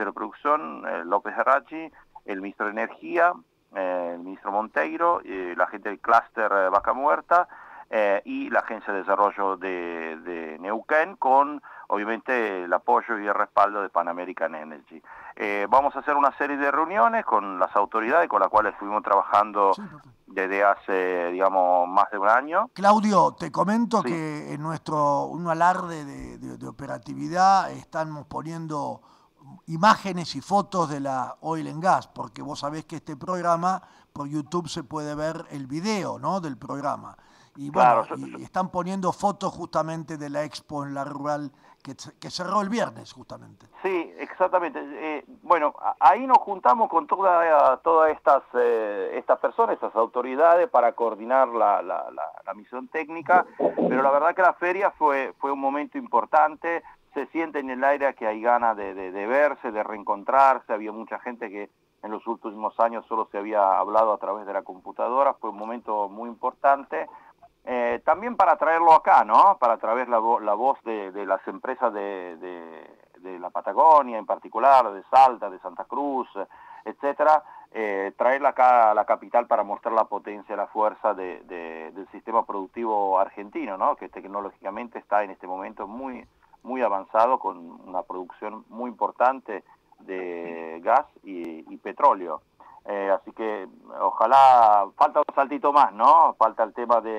López Herracci, el ministro de Energía, el ministro Monteiro, la gente del clúster Vaca Muerta y la Agencia de Desarrollo de Neuquén, con obviamente el apoyo y el respaldo de Pan American Energy. Vamos a hacer una serie de reuniones con las autoridades con las cuales estuvimos trabajando desde hace, digamos, más de un año. Claudio, te comento que en un alarde de operatividad estamos poniendo imágenes y fotos de la Oil and Gas, porque vos sabés que este programa por YouTube se puede ver el video, ¿no?, del programa. Y bueno, claro, y están poniendo fotos justamente de la expo en la rural que cerró el viernes justamente. Sí, exactamente. Bueno, ahí nos juntamos con todas estas personas, estas autoridades para coordinar la misión técnica, pero la verdad que la feria fue un momento importante. Se siente en el aire que hay ganas de verse, de reencontrarse. Había mucha gente que en los últimos años solo se había hablado a través de la computadora. Fue un momento muy importante. También para traerlo acá, ¿no? Para traer la voz de las empresas de la Patagonia en particular, de Salta, de Santa Cruz, etcétera. Traerla acá a la capital para mostrar la potencia, la fuerza del sistema productivo argentino, ¿no? Que tecnológicamente está en este momento muy avanzado, con una producción muy importante de gas y petróleo. Así que ojalá, falta un saltito más, ¿no? Falta el tema de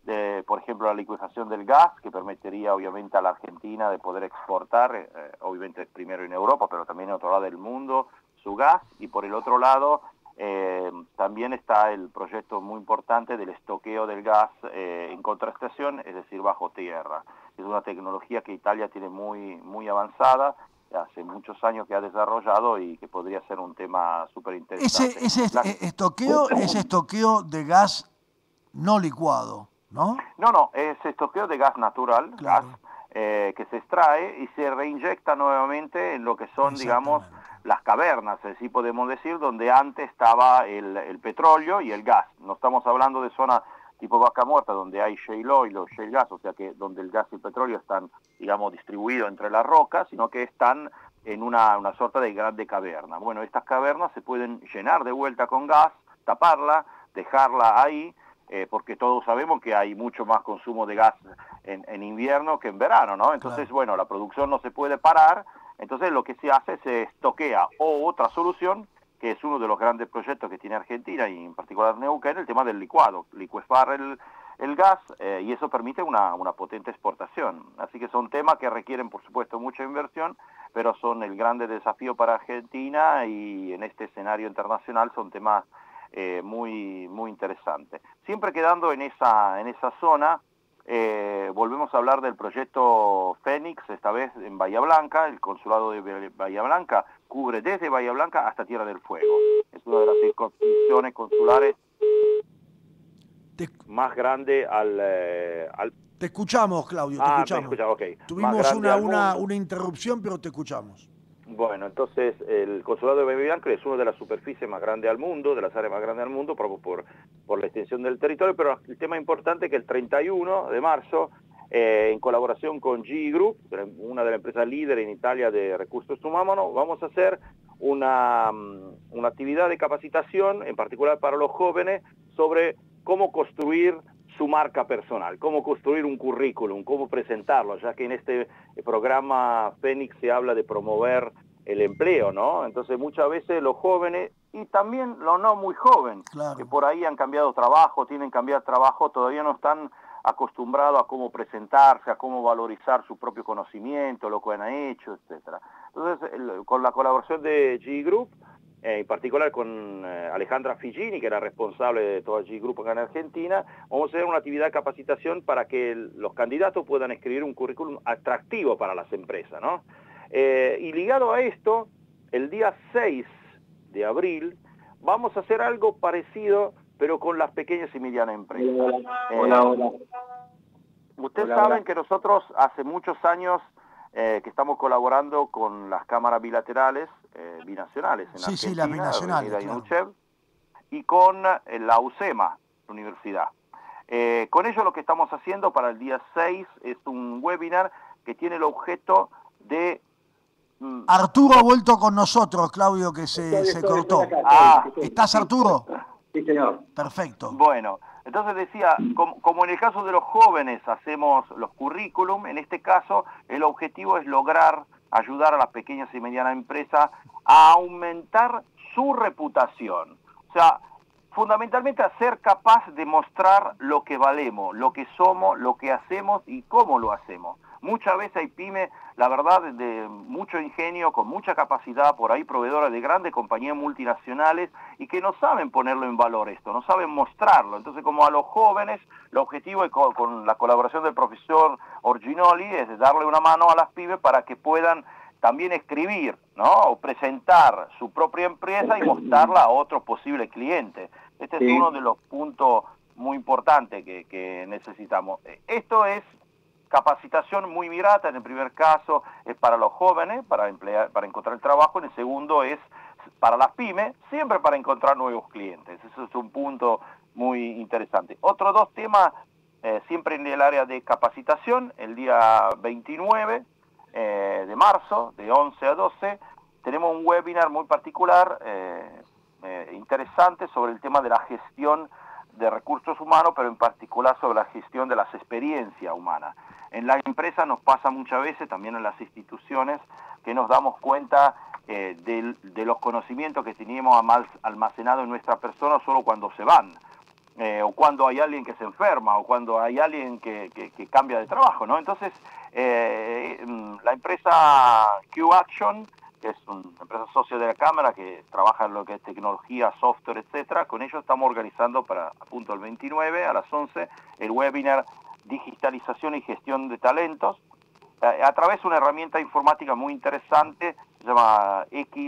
por ejemplo, la liquefacción del gas, que permitiría obviamente a la Argentina de poder exportar, obviamente primero en Europa, pero también en otro lado del mundo, su gas. Y por el otro lado, también está el proyecto muy importante del estoqueo del gas en contraestación, es decir, bajo tierra. Es una tecnología que Italia tiene muy avanzada, hace muchos años que ha desarrollado y que podría ser un tema súper interesante. Ese estoqueo de gas no licuado, ¿no? No, es estoqueo de gas natural, claro. Gas que se extrae y se reinyecta nuevamente en lo que son, digamos, las cavernas, así podemos decir, donde antes estaba el petróleo y el gas. No estamos hablando de zona tipo Vaca Muerta, donde hay shale oil o shale gas, o sea que donde el gas y el petróleo están, digamos, distribuidos entre las rocas, sino que están en una suerte de grande caverna. Bueno, estas cavernas se pueden llenar de vuelta con gas, taparla, dejarla ahí, porque todos sabemos que hay mucho más consumo de gas en invierno que en verano, ¿no? Entonces, claro, bueno, la producción no se puede parar, entonces lo que se hace se estoquea. O otra solución, que es uno de los grandes proyectos que tiene Argentina y en particular Neuquén, el tema del licuado, licuefar el gas, y eso permite una potente exportación. Así que son temas que requieren, por supuesto, mucha inversión, pero son el grande desafío para Argentina y en este escenario internacional son temas muy interesantes. Siempre quedando en esa zona, volvemos a hablar del proyecto Fénix, esta vez en Bahía Blanca. El consulado de Bahía Blanca cubre desde Bahía Blanca hasta Tierra del Fuego. Es una de las circunscripciones consulares más grande al... Te escuchamos, Claudio, te escuchamos. Me escuchas, okay. Tuvimos una interrupción, pero te escuchamos. Bueno, entonces el consulado de Bahía Blanca es una de las superficies más grandes del mundo, de las áreas más grandes del mundo, por la extensión del territorio, pero el tema importante es que el 31 de marzo, en colaboración con GE Group, una de las empresas líderes en Italia de recursos humanos, vamos a hacer una actividad de capacitación, en particular para los jóvenes, sobre cómo construir su marca personal, cómo construir un currículum, cómo presentarlo, ya que en este programa Fénix se habla de promover el empleo, ¿no? Entonces muchas veces los jóvenes, y también los no muy jóvenes, claro, que por ahí han cambiado trabajo, tienen que cambiar trabajo, todavía no están acostumbrados a cómo presentarse, a cómo valorizar su propio conocimiento, lo que han hecho, etcétera. Entonces, con la colaboración de GE Group, en particular con Alejandra Figini, que era responsable de todo el GE Group acá en Argentina, vamos a hacer una actividad de capacitación para que los candidatos puedan escribir un currículum atractivo para las empresas, ¿no? Y ligado a esto, el día 6 de abril vamos a hacer algo parecido, pero con las pequeñas y medianas empresas. Hola. Ustedes saben que nosotros hace muchos años que estamos colaborando con las cámaras bilaterales, binacionales en Argentina, las binacionales, claro, UCHEV, y con la UCEMA, la universidad. Con ello lo que estamos haciendo para el día 6 es un webinar que tiene el objeto de... Arturo ha vuelto con nosotros, Claudio, que se cortó. ¿Estás, Arturo? Sí, señor. Perfecto. Bueno, entonces decía, como en el caso de los jóvenes hacemos los currículum, en este caso el objetivo es lograr ayudar a las pequeñas y medianas empresas a aumentar su reputación. O sea, fundamentalmente a ser capaz de mostrar lo que valemos, lo que somos, lo que hacemos y cómo lo hacemos. Muchas veces hay pymes, la verdad, de mucho ingenio, con mucha capacidad, por ahí proveedoras de grandes compañías multinacionales y que no saben ponerlo en valor esto, no saben mostrarlo. Entonces, como a los jóvenes, el objetivo es con la colaboración del profesor Orginoli es de darle una mano a las pymes para que puedan también escribir, ¿no? O presentar su propia empresa y mostrarla a otros posibles clientes. Este es uno de los puntos muy importantes que necesitamos. Esto es capacitación muy mirada. En el primer caso es para los jóvenes, para encontrar trabajo. En el segundo es para las pymes, siempre para encontrar nuevos clientes. Eso es un punto muy interesante. Otros dos temas, siempre en el área de capacitación, el día 29 de marzo, de 11 a 12, tenemos un webinar muy particular, interesante, sobre el tema de la gestión de recursos humanos, pero en particular sobre la gestión de las experiencias humanas. En la empresa nos pasa muchas veces, también en las instituciones, que nos damos cuenta de los conocimientos que teníamos almacenados en nuestra persona solo cuando se van. o cuando hay alguien que se enferma, o cuando hay alguien que cambia de trabajo, ¿no? Entonces, la empresa Q-Action, que es una empresa socia de la Cámara, que trabaja en lo que es tecnología, software, etcétera, con ellos estamos organizando para punto el 29 a las 11 el webinar Digitalización y Gestión de Talentos, a través de una herramienta informática muy interesante, se llama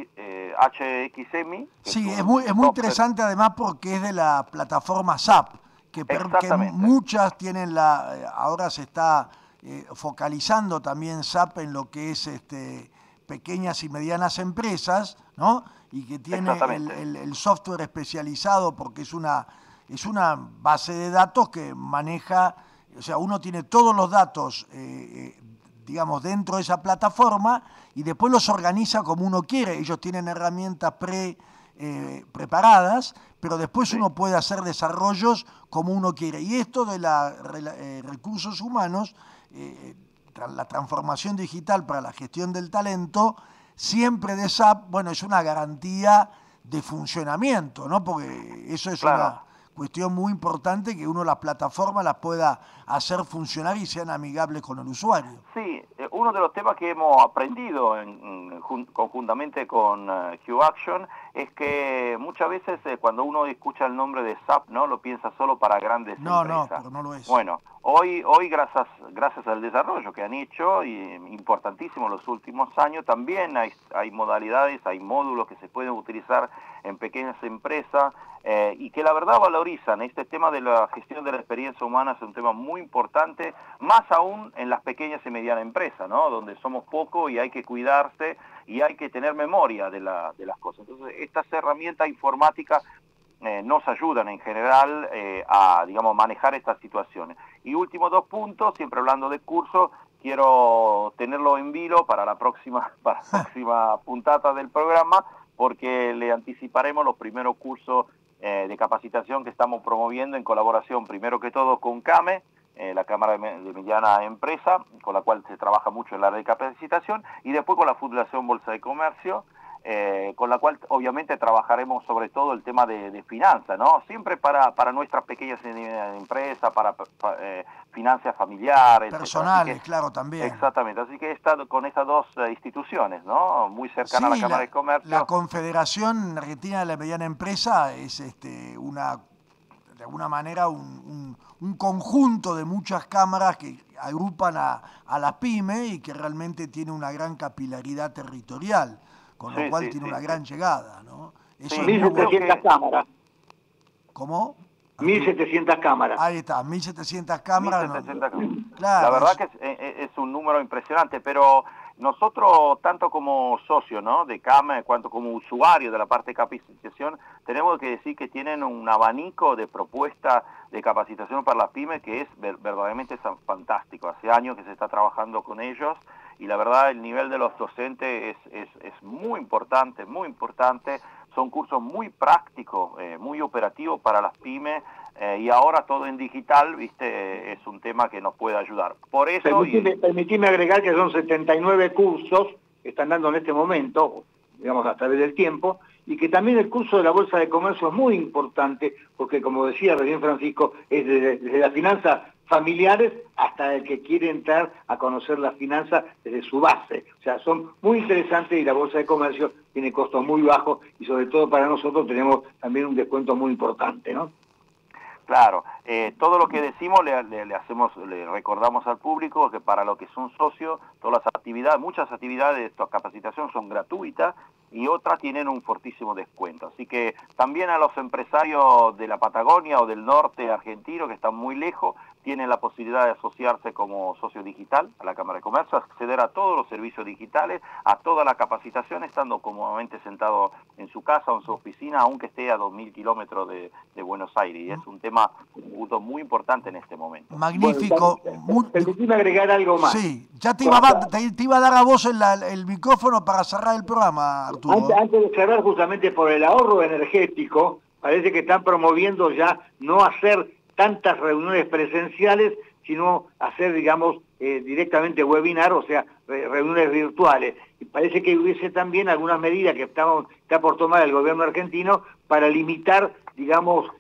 HXMI. Sí, es muy interesante además porque es de la plataforma SAP, que muchas tienen ahora se está focalizando también SAP en lo que es pequeñas y medianas empresas, ¿no? Y que tiene el software especializado porque es una base de datos que maneja, o sea, uno tiene todos los datos digamos, dentro de esa plataforma y después los organiza como uno quiere. Ellos tienen herramientas preparadas, pero después uno puede hacer desarrollos como uno quiere. Y esto de recursos humanos, la transformación digital para la gestión del talento, siempre de SAP, bueno, es una garantía de funcionamiento, ¿no? Porque eso es una cuestión muy importante, que uno las plataformas las pueda hacer funcionar y sean amigables con el usuario. Sí, uno de los temas que hemos aprendido conjuntamente con Q-Action es que muchas veces cuando uno escucha el nombre de SAP, ¿no? Lo piensa solo para grandes empresas. No, pero no lo es. Bueno, hoy gracias al desarrollo que han hecho, y importantísimo los últimos años, también hay modalidades, hay módulos que se pueden utilizar en pequeñas empresas, y que la verdad valorizan. Este tema de la gestión de la experiencia humana es un tema muy importante, más aún en las pequeñas y medianas empresas, ¿no? Donde somos pocos y hay que cuidarse y hay que tener memoria de las cosas. Entonces, estas herramientas informáticas nos ayudan en general a, digamos, manejar estas situaciones. Y últimos 2 puntos, siempre hablando de curso, quiero tenerlo en vilo para la próxima puntata del programa, porque le anticiparemos los primeros cursos de capacitación que estamos promoviendo en colaboración, primero que todo, con CAME, la Cámara de Mediana Empresa, con la cual se trabaja mucho en la área de capacitación, y después con la Fundación Bolsa de Comercio, con la cual obviamente trabajaremos sobre todo el tema de finanzas, ¿no? Siempre para nuestras pequeñas empresas, para finanzas familiares. Personales, claro, también. Exactamente, así que he estado con estas 2 instituciones, ¿no? Muy cercanas a la Cámara de Comercio. La Confederación Argentina de la Mediana Empresa es de alguna manera un conjunto de muchas cámaras que agrupan a las pymes y que realmente tiene una gran capilaridad territorial, con lo cual tiene una gran llegada, ¿no? Eso 1.700 cámaras. ¿Cómo? 1.700 cámaras. Ahí está, 1.700 cámaras. 1.700 cámaras. Claro, la verdad que es un número impresionante, pero nosotros, tanto como socio, ¿no?, de CAME, cuanto como usuario de la parte de capacitación, tenemos que decir que tienen un abanico de propuestas de capacitación para las pymes que es verdaderamente fantástico. Hace años que se está trabajando con ellos y la verdad el nivel de los docentes es muy importante, muy importante. Son cursos muy prácticos, muy operativos para las pymes, y ahora todo en digital, viste, es un tema que nos puede ayudar. Por eso... Permitime agregar que son 79 cursos que están dando en este momento, digamos, a través del tiempo, y que también el curso de la Bolsa de Comercio es muy importante, porque como decía recién Francisco, es desde las finanzas familiares hasta el que quiere entrar a conocer las finanzas desde su base. O sea, son muy interesantes y la Bolsa de Comercio tiene costos muy bajos y sobre todo para nosotros tenemos también un descuento muy importante, ¿no? Claro, todo lo que decimos le recordamos al público que para lo que son socios, todas las actividades, muchas actividades de esta capacitación son gratuitas y otras tienen un fortísimo descuento. Así que también a los empresarios de la Patagonia o del norte argentino que están muy lejos, tienen la posibilidad de asociarse como socio digital a la Cámara de Comercio, acceder a todos los servicios digitales, a toda la capacitación, estando cómodamente sentado en su casa o en su oficina, aunque esté a 2.000 kilómetros de Buenos Aires. Y es un tema muy importante en este momento. Magnífico. Bueno, permitime agregar algo más. Sí, ya te iba a dar a vos el micrófono para cerrar el programa, Arturo. Antes de cerrar, justamente por el ahorro energético, parece que están promoviendo ya no hacer tantas reuniones presenciales, sino hacer, digamos, directamente webinar, o sea, reuniones virtuales. Y parece que hubiese también algunas medidas que está por tomar el gobierno argentino para limitar, digamos,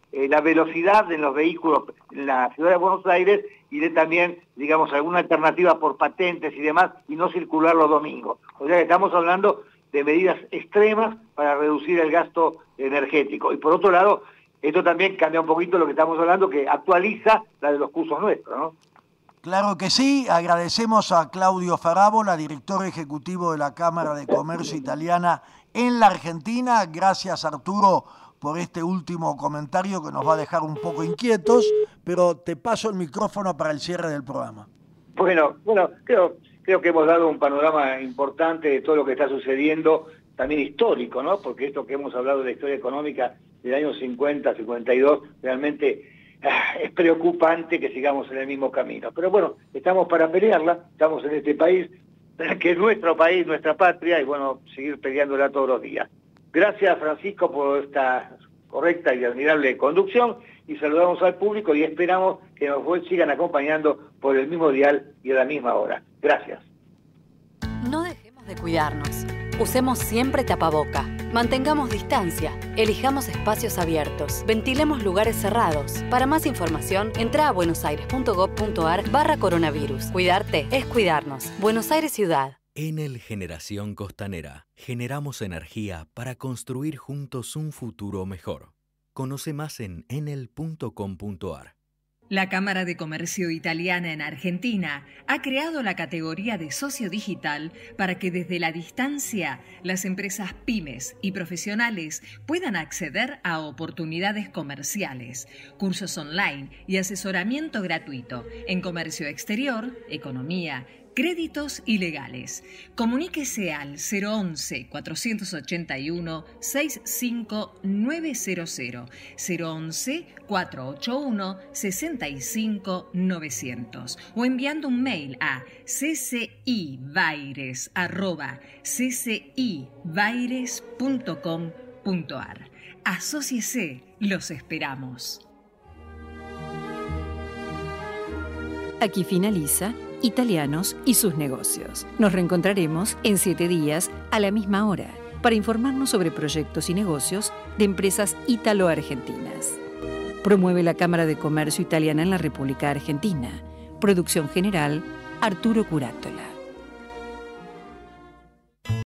la velocidad en los vehículos en la ciudad de Buenos Aires y de también, digamos, alguna alternativa por patentes y demás, y no circular los domingos. O sea que estamos hablando de medidas extremas para reducir el gasto energético. Y por otro lado, esto también cambia un poquito lo que estamos hablando, que actualiza la de los cursos nuestros, ¿no? Claro que sí, agradecemos a Claudio Farabola, director ejecutivo de la Cámara de Comercio Italiana en la Argentina. Gracias, Arturo, por este último comentario que nos va a dejar un poco inquietos, pero te paso el micrófono para el cierre del programa. Bueno, creo que hemos dado un panorama importante de todo lo que está sucediendo, también histórico, ¿no? Porque esto que hemos hablado de la historia económica del año 50, 52, realmente es preocupante que sigamos en el mismo camino. Pero bueno, estamos para pelearla, estamos en este país, que es nuestro país, nuestra patria, y bueno, seguir peleándola todos los días. Gracias, Francisco, por esta correcta y admirable conducción, y saludamos al público y esperamos que nos sigan acompañando por el mismo dial y a la misma hora. Gracias. No dejemos de cuidarnos. Usemos siempre tapaboca. Mantengamos distancia. Elijamos espacios abiertos. Ventilemos lugares cerrados. Para más información, entra a buenosaires.gov.ar/coronavirus. Cuidarte es cuidarnos. Buenos Aires Ciudad. Enel Generación Costanera. Generamos energía para construir juntos un futuro mejor. Conoce más en enel.com.ar. La Cámara de Comercio Italiana en Argentina ha creado la categoría de socio digital para que desde la distancia las empresas pymes y profesionales puedan acceder a oportunidades comerciales, cursos online y asesoramiento gratuito en comercio exterior, economía, créditos y legales. Comuníquese al 011-481-65900, 011-481-65900 o enviando un mail a ccibaires@ccibaires.com.ar. Asóciese, los esperamos. Aquí finaliza Italianos y sus negocios. Nos reencontraremos en 7 días a la misma hora para informarnos sobre proyectos y negocios de empresas ítalo-argentinas. Promueve la Cámara de Comercio Italiana en la República Argentina. Producción general, Arturo Curátola.